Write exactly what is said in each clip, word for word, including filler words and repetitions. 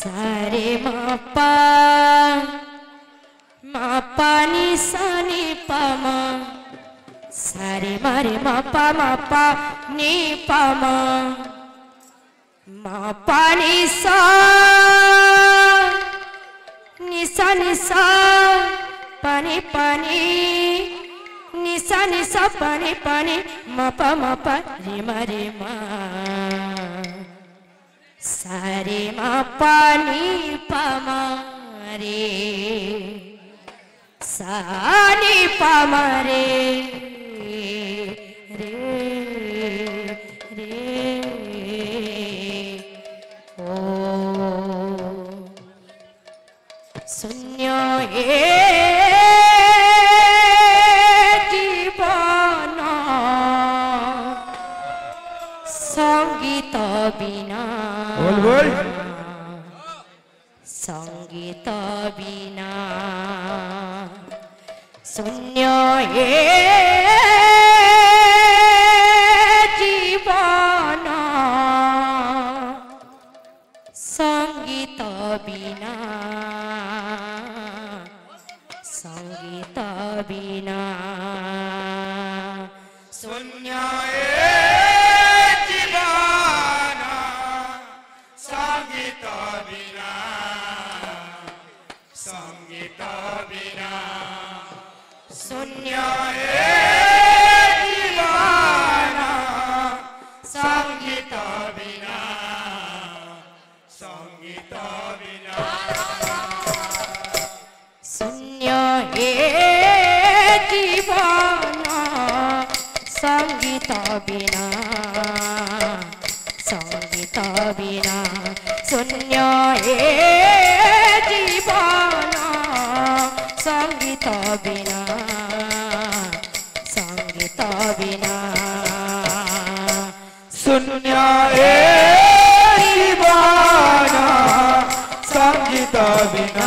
सारे मा पा मा पा नि सा नि पा मा सारे मारे मा पा मा पा नि पा मा मा पा नि सा नि सा नि सा पा नि पा नि नि सा नि सा पा नि पा नि मा पा मा पा रे मा रे मा सारे मा पा नि पा मा रे सा नि पा मा रे रे रे ओ शून्य ए जीवन संगीत बिना बोल बोल संगीत बिना शून्य ए जीवन संगीत बिना संगीत बिना शून्य ए जीवन संगीत बिना संगीत बिना शून्य ए जीवन संगीत बिना संगीत बिना शून्य ए जीवन संगीत बिना संगीत बिना शून्य ए जीवन संगीत बिना संगीत बिना शून्य ए जीवन संगीत बिना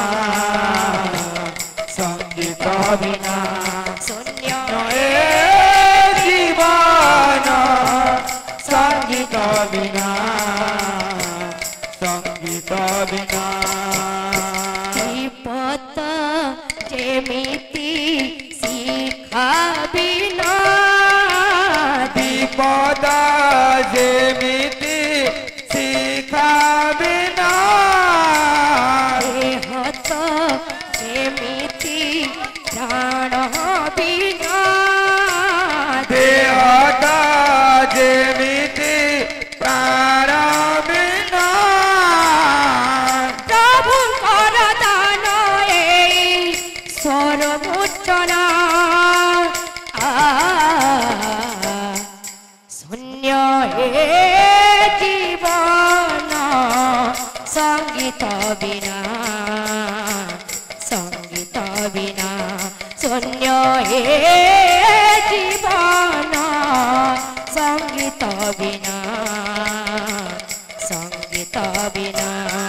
संगीत बिना शून्य ए जीवन संगीत बिना संगीत बिना दीपत जेमिति शिखा बिना दीपद जेमिति शिखा बिना देहत जेमिति प्राण बिना देहत जेमिति प्राण बिना प्रभु कर दान ए सर्वोच्चना शून्य ए जीवन संगीत बिना संगीत बिना शून्य ए जीवन संगीत बिना संगीत बिना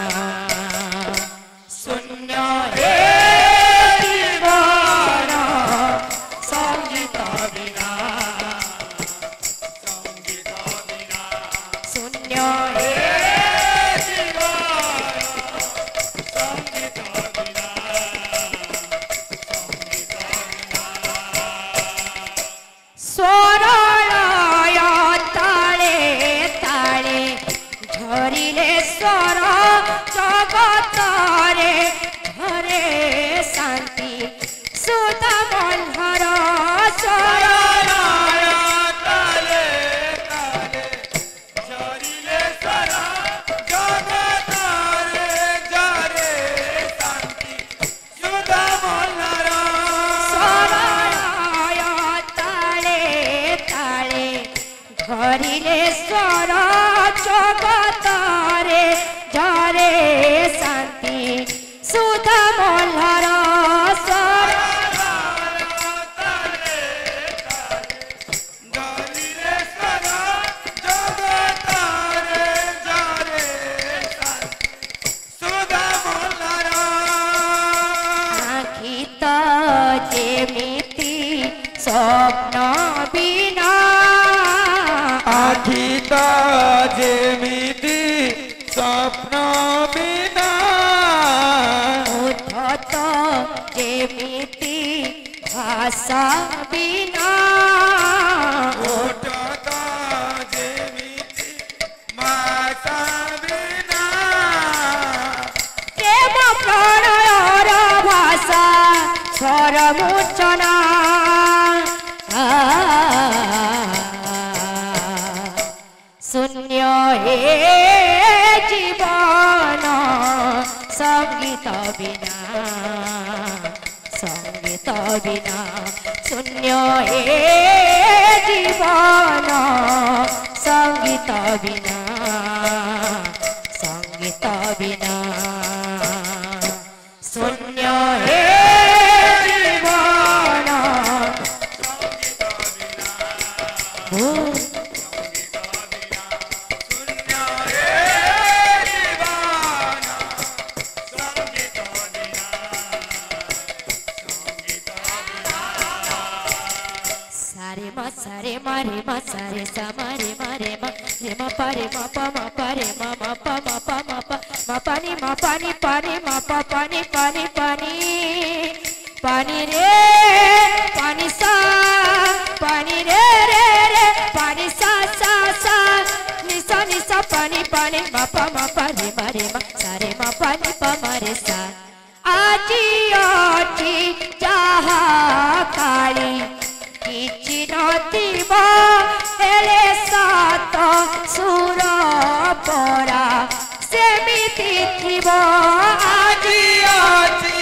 शून्य ए जीवन संगीत बिना संगीत बिना शून्य ए जीवन संगीत बिना संगीत बिना स्वरलय ताले ताले झरिले स्वर जगतरे घरे शांति सुत मल्हर स्वर ताले ताले झरिले स्वर जगतरे घरे शांति सुत मल्हर स्वरलय ताले ताले झरिले स्वर जगतरे झरे शांति सुत मल्हर স্বপ্ন বিনা উদ্ধত যেমিতি ভাষা বিনা ওঠত যেমিতি মাতা বিনা প্রেম প্রণয়র ভাষা স্বরমূর্ছনা শূন্য হে জীবন সঙ্গীত বিনা সঙ্গীত বিনা শূন্য হে জীবন সঙ্গীত বিনা সঙ্গীত বিনা শূন্য হে জীবন ও सारे मा सारे मारे मा सारे सा मारे मारे मा रे मा पा रे मा पा मा पा रे मा मा पा मा पा मा पा मा पानी मा पानी पानी मा पा पानी पानी पानी पानी रे पानी सा पानी रे रे रे पानी सा सा सा निसा निसा पानी पानी मा पा मा पा रे मा रे मा सारे मा पानी पा मा रे सा आजी आजी जहा काली କିଛି ନଥିବ ହେଲେ ସାତ ସୁର ପରା ସେମିତି ଥିବ ଆଜି ଅଛି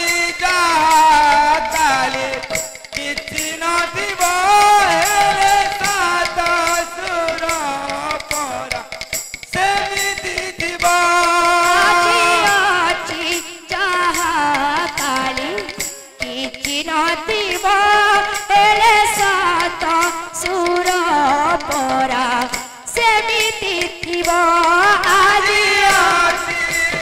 କାଲି କିଛି ନଥିବ ହେଲେ ସାତ ସୁର ପରା ସେମିତି ଥିବ ଆଜି ଅଛି ଯାହା କାଲି କିଛି ନଥିବ ହେଲେ ସାତ ସୁର ପରା ସେମିତି ଥିବ ଆଜି ଅଛି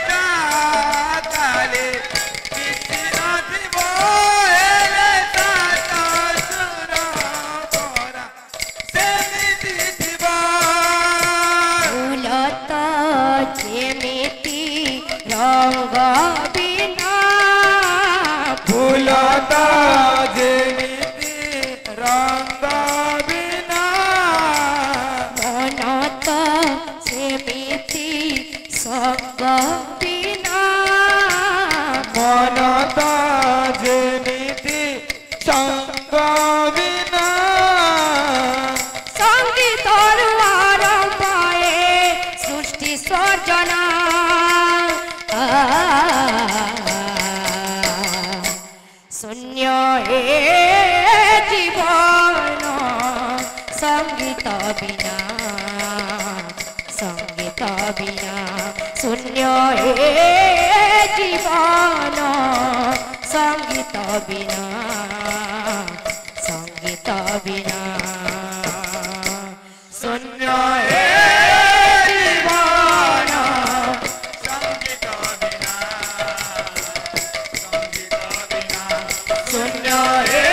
କାଲି କିଛି ନଥିବ ହେଲେ ସାତ ସୁର ପରା ସେମିତି ଥିବ ଫୁଲ ତ ଯେମିତି ରଙ୍ଗ ବିନା ଫୁଲ ତ ଯେମିତି ରଙ୍ଗ ବିନା ମନ ତ ସେମିତି ସଙ୍ଗ ବିନା ମନ ତ ଯେମିତି ସଙ୍ଗ ବିନା ସଙ୍ଗୀତରୁ ଆରମ୍ଭ ଏ ସୃଷ୍ଟି ସର୍ଜନା ଶୂନ୍ୟ ଏ ଜୀବନ ସଙ୍ଗୀତ ବିନା ସଙ୍ଗୀତ ବିନା ଶୂନ୍ୟ ଏ ଜୀବନ ସଙ୍ଗୀତ ବିନା ସଙ୍ଗୀତ ବିନା ଶୂନ୍ୟ ହେ ଜୀବନ ସଙ୍ଗୀତ ବିନା ସଙ୍ଗୀତ ବିନା ଶୂନ୍ୟ ହେ